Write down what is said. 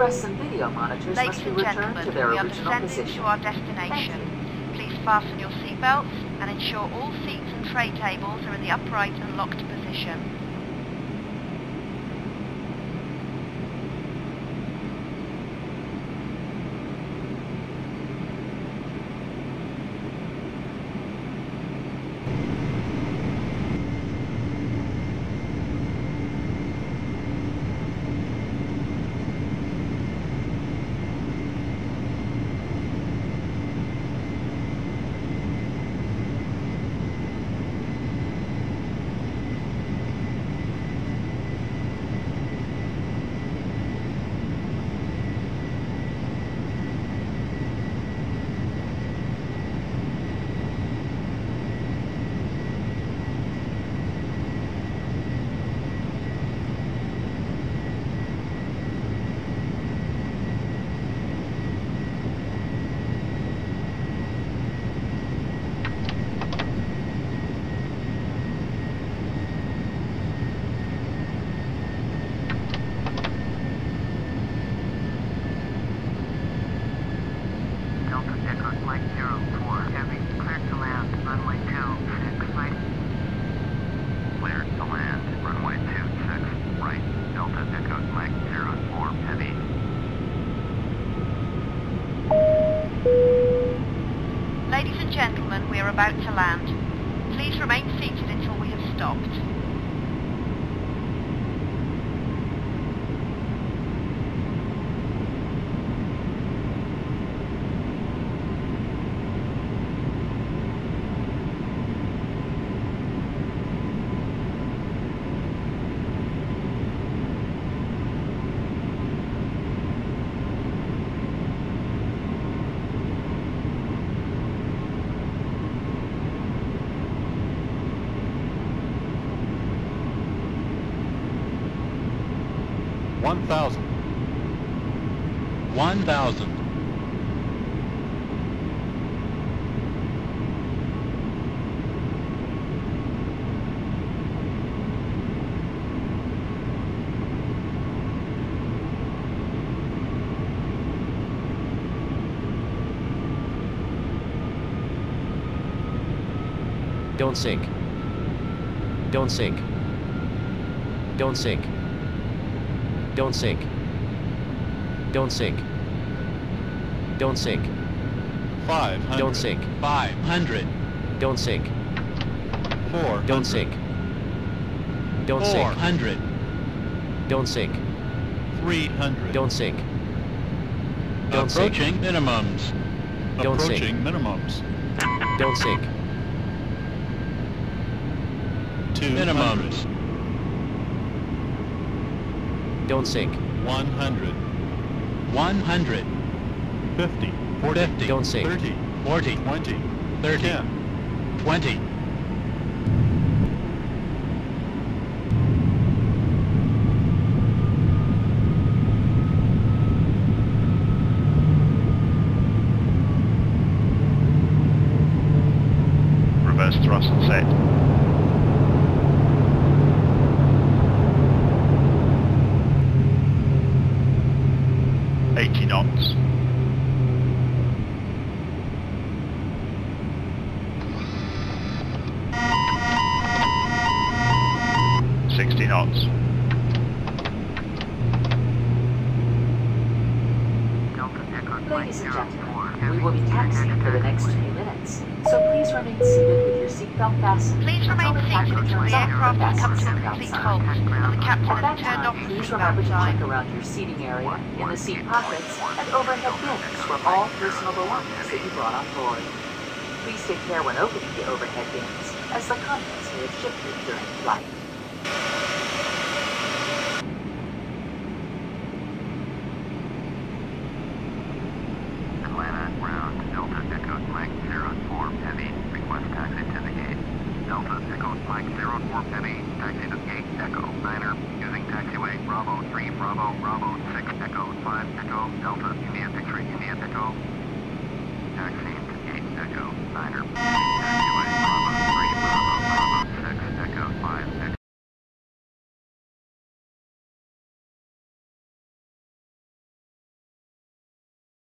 Express and video monitors must be returned to their original position. To our destination. Please fasten your seatbelts and ensure all seats and tray tables are in the upright and locked position. Ladies and gentlemen, we are about to land. Please remain seated until we have stopped. One thousand. Don't sink. Don't sink. Don't sink. Don't sink. Don't sink. Don't sink. 500. Don't sink. 500. Don't sink. 400. Don't sink. Don't sink. 400. Don't sink. 300. Don't sink. Don't sink. Approaching minimums. Don't sink. Approaching minimums. Don't sink. 200. Minimums. Don't sink. 100. 100. 50. 40. 50. Don't sink. 30. 40. 20. 30. 10. 20. Reverse thrust set. Knots. 60 knots. Ladies and gentlemen, we will be taxiing for the next few minutes, so please remain seated with your seatbelt fastened. Please remain seated until the aircraft has come to a complete halt and the captain has turned off the Please remember seatbelt to sign. check around your seating area, in the seat pockets, and overhead bins for all personal belongings that you brought on board. Please take care when opening the overhead bins, as the contents may have shifted during flight. Atlanta, ground, Delta Echo Mike 04 Heavy, request taxi to the gate. Delta Echo Mike 04 Heavy, taxi to gate Echo Niner, using taxiway Bravo 3 Bravo Bravo 6 Echo 5 Echo Delta India Picture India Echo, taxi to gate Echo Niner.